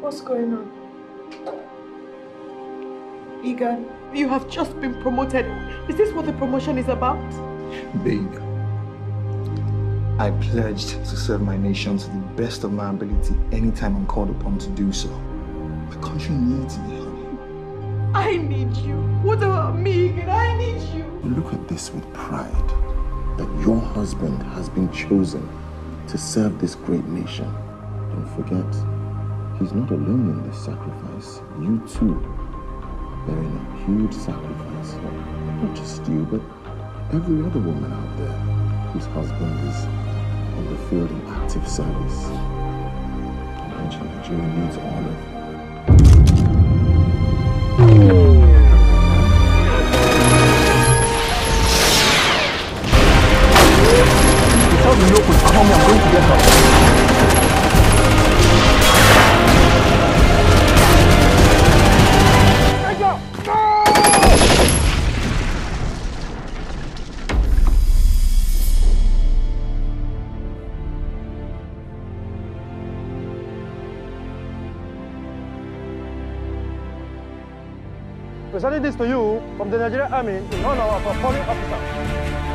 What's going on? Egan, you have just been promoted. Is this what the promotion is about? Babe, I pledged to serve my nation to the best of my ability anytime I'm called upon to do so. The country needs me, honey. I need you. What about me, Egan? I need you. Look at this with pride, that your husband has been chosen to serve this great nation. Don't forget, he's not alone in this sacrifice. You too, bearing a huge sacrifice. Not just you, but every other woman out there whose husband is on the field in active service. Nigeria needs all of you. Tell the local to call me, I'm going to get her. Presenting this to you from the Nigerian Army in honor of our fallen officer.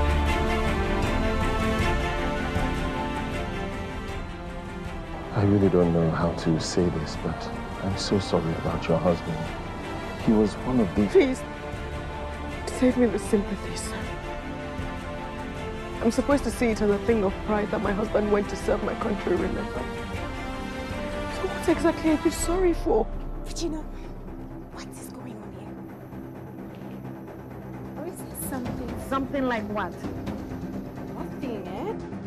I really don't know how to say this, but I'm so sorry about your husband. He was one of the... Please, save me the sympathy, sir. I'm supposed to see it as a thing of pride that my husband went to serve my country, remember? So what exactly are you sorry for? Regina, what is going on here? Or is it something? Something like what? Nothing, eh?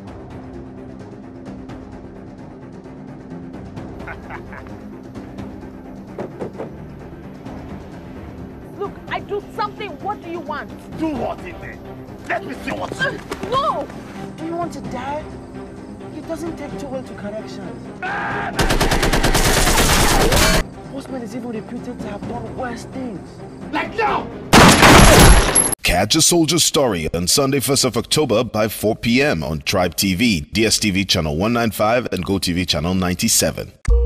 Look, I do something. What do you want? Do what in there? Let me see what you do. No! Do you want to die? It doesn't take too well to correction. Postman is even reputed to have done worse things. Like now! Catch a Soldier Story on Sunday, 1st of October by 4 p.m. on Tribe TV, DSTV channel 195 and GoTV channel 97.